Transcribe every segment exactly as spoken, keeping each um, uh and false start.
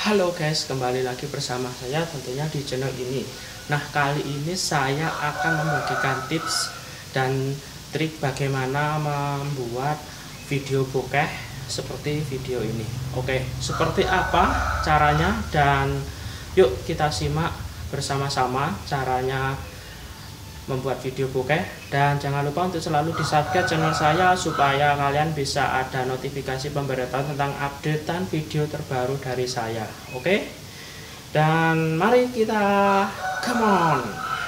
Halo guys, kembali lagi bersama saya tentunya di channel ini. Nah, kali ini saya akan membagikan tips dan trik bagaimana membuat video bokeh seperti video ini. Oke, seperti apa caranya, dan yuk kita simak bersama-sama caranya membuat video bokeh. Dan jangan lupa untuk selalu di subscribe channel saya supaya kalian bisa ada notifikasi pemberitahuan tentang updatean video terbaru dari saya. Oke, dan mari kita come on.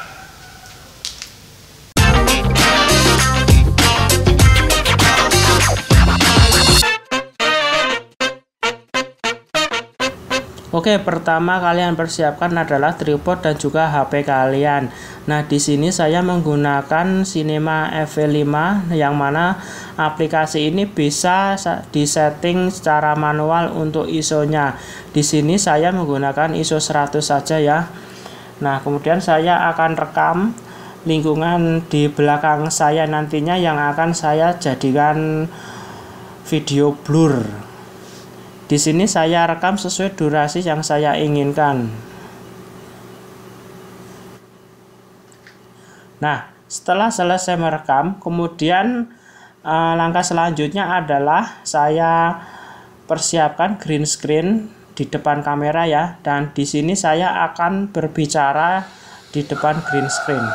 Oke, pertama kalian persiapkan adalah tripod dan juga H P kalian. Nah, di sini saya menggunakan Cinema F V lima, yang mana aplikasi ini bisa disetting secara manual untuk I S O-nya. Di sini saya menggunakan I S O seratus saja ya. Nah, kemudian saya akan rekam lingkungan di belakang saya nantinya yang akan saya jadikan video blur. Di sini saya rekam sesuai durasi yang saya inginkan. Nah, setelah selesai merekam, kemudian eh, langkah selanjutnya adalah saya persiapkan green screen di depan kamera ya, dan di sini saya akan berbicara di depan green screen.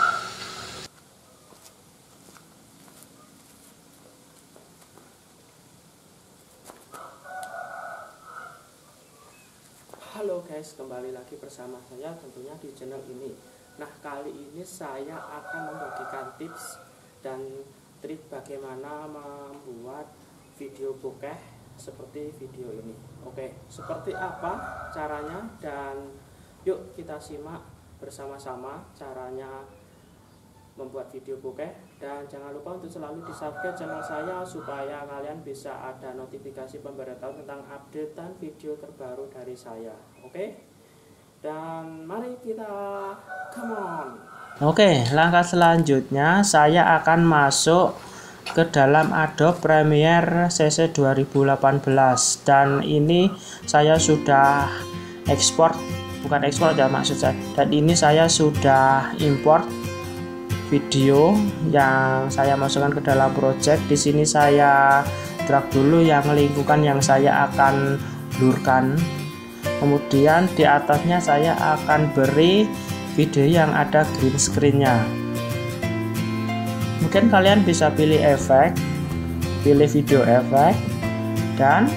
Halo guys, kembali lagi bersama saya tentunya di channel ini. Nah, kali ini saya akan membagikan tips dan trik bagaimana membuat video bokeh seperti video ini. Oke, seperti apa caranya, dan yuk kita simak bersama-sama caranya membuat video bokeh. Dan jangan lupa untuk selalu di subscribe channel saya supaya kalian bisa ada notifikasi pemberitahuan tentang updatean video terbaru dari saya. Oke, dan mari kita come on. Oke, langkah selanjutnya saya akan masuk ke dalam Adobe Premiere C C dua ribu delapan belas, dan ini saya sudah ekspor, bukan ekspor ya maksud saya, dan ini saya sudah import video yang saya masukkan ke dalam project. Di sini saya drag dulu yang lingkungan yang saya akan blurkan. Kemudian di atasnya saya akan beri video yang ada green screen-nya. Mungkin kalian bisa pilih efek, pilih video efek, dan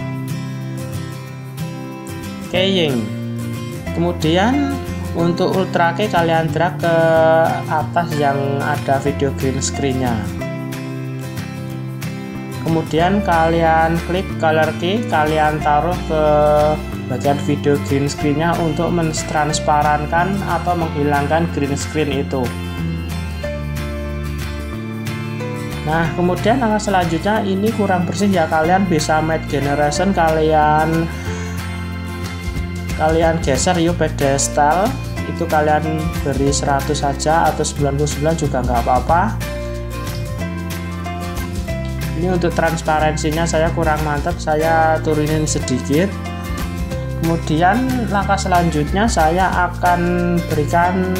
keying. Kemudian untuk ultra key kalian drag ke atas yang ada video green screen-nya. Kemudian kalian klik color key, kalian taruh ke bagian video green screen-nya untuk mentransparankan atau menghilangkan green screen itu. Nah, kemudian langkah selanjutnya ini kurang bersih ya, kalian bisa matte generation, kalian kalian geser yuk pedestal, itu kalian beri seratus saja atau sembilan puluh sembilan juga nggak apa-apa. Ini untuk transparansinya saya kurang mantap, saya turunin sedikit. Kemudian langkah selanjutnya saya akan berikan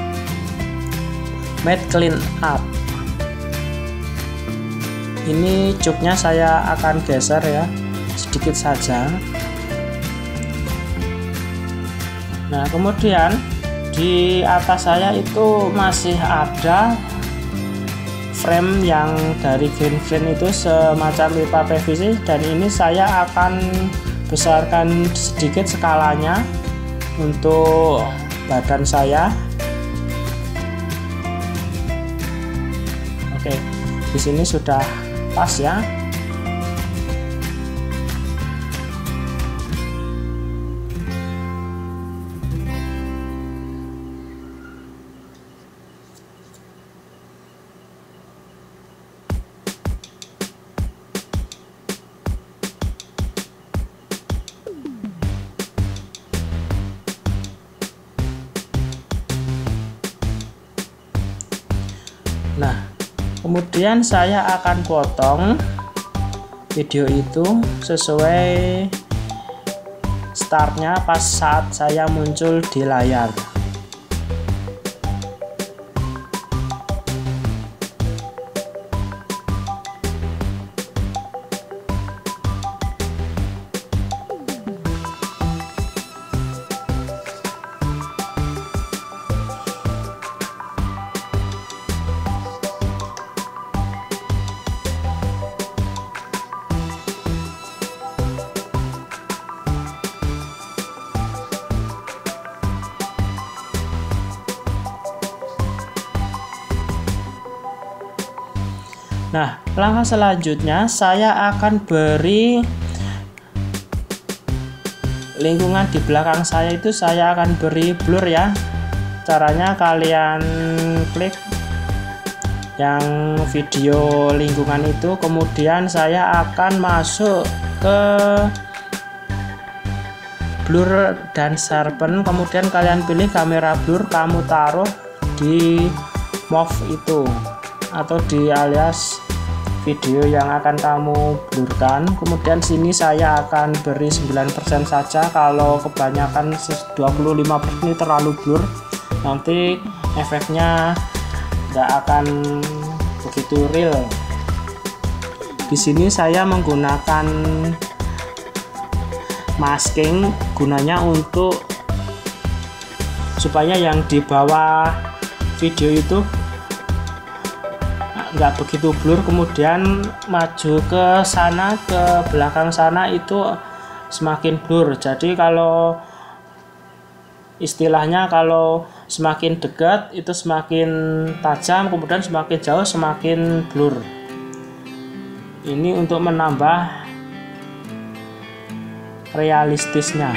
matte clean up. Ini cuknya saya akan geser ya, sedikit saja. Nah, kemudian di atas saya itu masih ada frame yang dari green screen itu semacam pipa P V C, dan ini saya akan besarkan sedikit skalanya untuk badan saya. Oke, di sini sudah pas ya. Nah, kemudian saya akan potong video itu sesuai startnya pas saat saya muncul di layar. Nah, langkah selanjutnya saya akan beri lingkungan di belakang saya itu saya akan beri blur ya. Caranya kalian klik yang video lingkungan itu, kemudian saya akan masuk ke blur dan sharpen, kemudian kalian pilih kamera blur, kamu taruh di move itu atau di alias video yang akan kamu blurkan. Kemudian sini saya akan beri sembilan persen saja, kalau kebanyakan dua puluh lima persen ini terlalu blur, nanti efeknya nggak akan begitu real. Di sini saya menggunakan masking, gunanya untuk supaya yang di bawah video itu nggak begitu blur, kemudian maju ke sana ke belakang sana itu semakin blur. Jadi kalau istilahnya kalau semakin dekat itu semakin tajam, kemudian semakin jauh semakin blur. Ini untuk menambah realistisnya.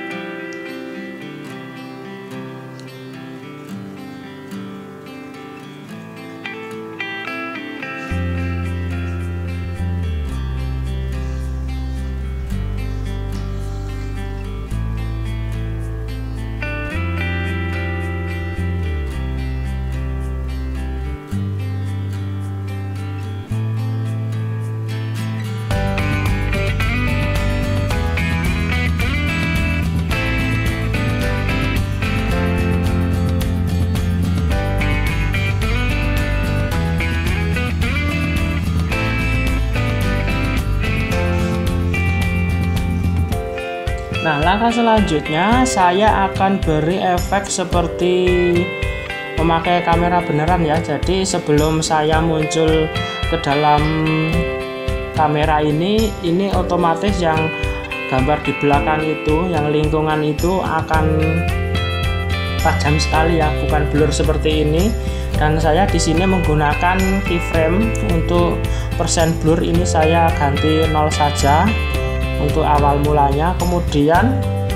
Nah, langkah selanjutnya saya akan beri efek seperti memakai kamera beneran ya. Jadi sebelum saya muncul ke dalam kamera ini, ini otomatis yang gambar di belakang itu, yang lingkungan itu akan tajam sekali ya, bukan blur seperti ini. Dan saya di sini menggunakan keyframe untuk persen blur, ini saya ganti nol saja untuk awal mulanya. Kemudian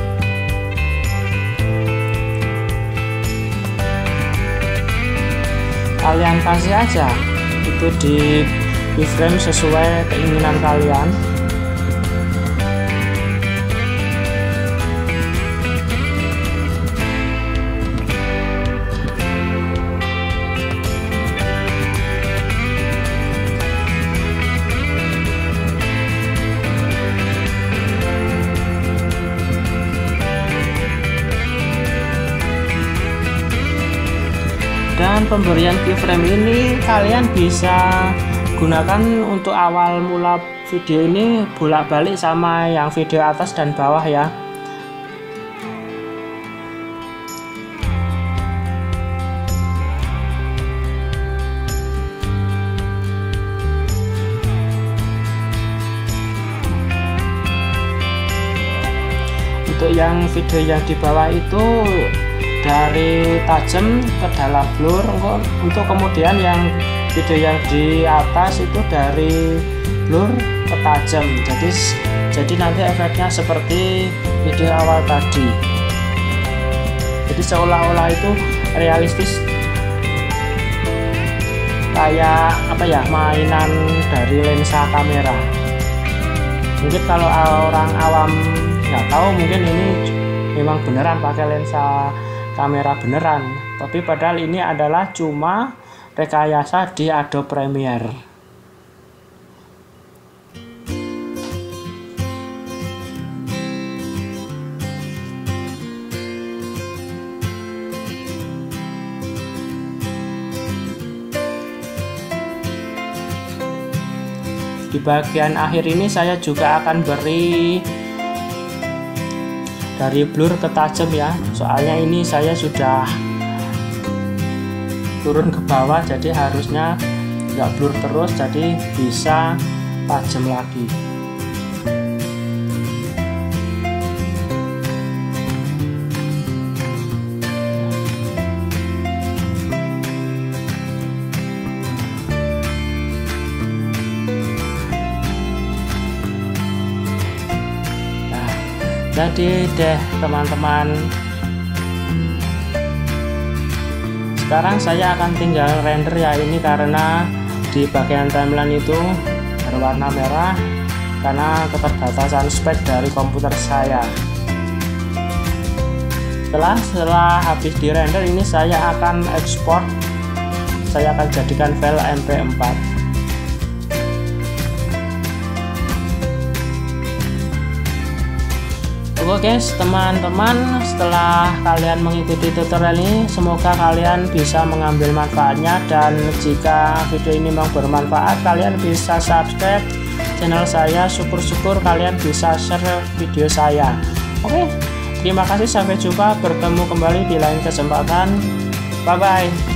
kalian kasih aja itu di keyframe sesuai keinginan kalian. Dan pemberian keyframe ini kalian bisa gunakan untuk awal mula video ini bolak-balik sama yang video atas dan bawah ya. Untuk yang video yang di bawah itu dari tajam ke dalam blur, untuk kemudian yang video yang di atas itu dari blur ke tajam. Jadi jadi nanti efeknya seperti video awal tadi. Jadi seolah-olah itu realistis, kayak apa ya, mainan dari lensa kamera. Mungkin kalau orang awam nggak tahu, mungkin ini memang beneran pakai lensa kamera beneran, tapi padahal ini adalah cuma rekayasa di Adobe Premiere. di bagian akhir ini saya juga akan beri dari blur ke tajam ya, soalnya ini saya sudah turun ke bawah, jadi harusnya nggak blur terus, jadi bisa tajam lagi. Jadi deh teman-teman, sekarang saya akan tinggal render ya ini, karena di bagian timeline itu berwarna merah karena keterbatasan spek dari komputer saya. Setelah setelah habis di render ini saya akan ekspor, saya akan jadikan file M P empat. Oke guys teman-teman, setelah kalian mengikuti tutorial ini, semoga kalian bisa mengambil manfaatnya, dan jika video ini memang bermanfaat, kalian bisa subscribe channel saya. Syukur-syukur kalian bisa share video saya. Oke, terima kasih, sampai jumpa, bertemu kembali di lain kesempatan. Bye bye.